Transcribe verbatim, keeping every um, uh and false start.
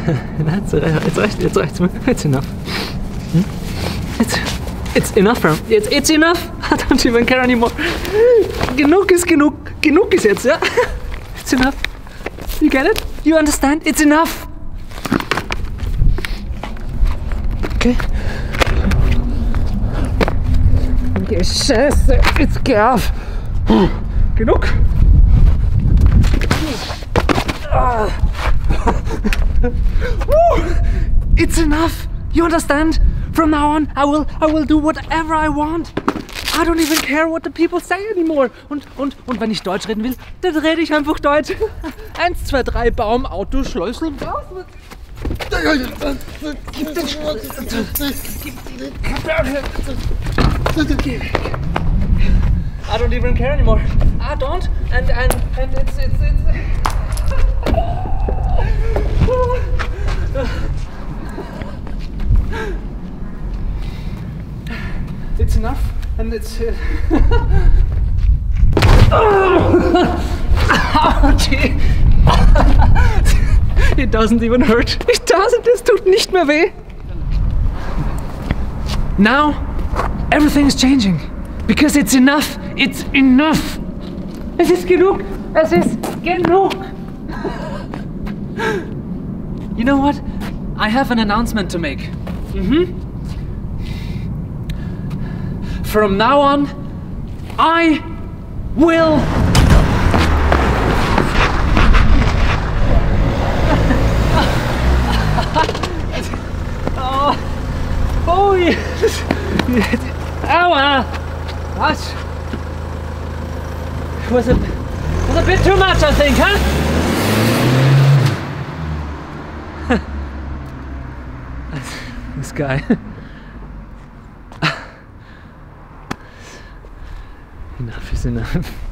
That's it. It's reicht, it's reicht. It's enough. Hmm? It's, it's enough, bro. It's, it's enough. I don't even care anymore. Genug ist genug. Genug ist jetzt, ja? It's enough. You get it? You understand? It's enough. Okay. Okay, Scheiße. Jetzt geh auf. Genug. Ah. It's enough. You understand? From now on, I will, I will do whatever I want. I don't even care what the people say anymore. Und, und, und wenn ich Deutsch reden will, dann rede ich einfach Deutsch. Eins, zwei, drei, Baum, Auto, Schlüssel, raus mit. Gib den Schlüssel. Gib den I don't even care anymore. I don't. And, and, and it's, it's, it's. It's enough, and it's. Uh, Ouchie! It doesn't even hurt. It doesn't. Es tut nicht mehr weh. Now, everything is changing because it's enough. It's enough. Es ist genug. Es ist genug. You know what? I have an announcement to make. Mm-hmm. From now on, I will. oh, oh yes. Aua! What? Was a was a bit too much, I think, huh? This guy. Enough is enough.